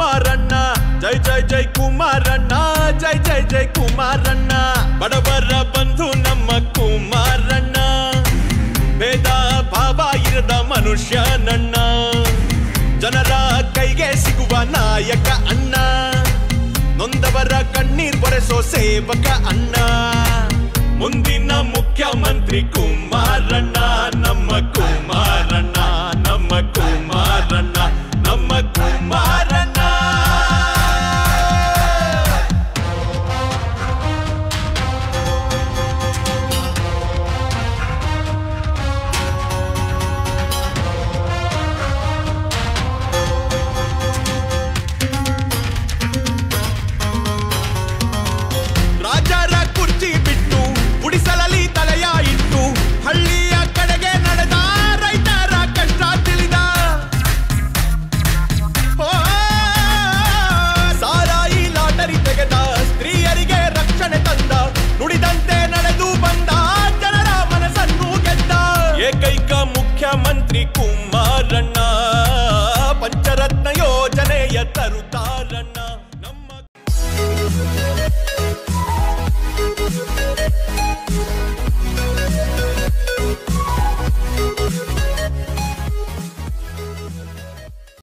ಕುಮಾರಣ್ಣ ಜೈ ಜೈ ಜೈ ಕುಮಾರಣ್ಣ ಜೈ ಜೈ ಜೈ ಕುಮಾರಣ್ಣ ಬಡವರ ಬಂಧು ನಮ್ಮ ಕುಮಾರಣ್ಣ ಭೇದ ಭಾವ ಇರದ ಮನುಷ್ಯನಣ್ಣ ಜನರ ಕೈಗೆ ಸಿಗುವ ನಾಯಕ ಅಣ್ಣ ನೊಂದವರ ಕಣ್ಣೀರ್ ಬರೆಸೋ ಸೇವಕ ಅಣ್ಣ ಮುಂದಿನ ಮುಖ್ಯಮಂತ್ರಿ ಕುಮಾರಣ್ಣ ನಮ್ಮ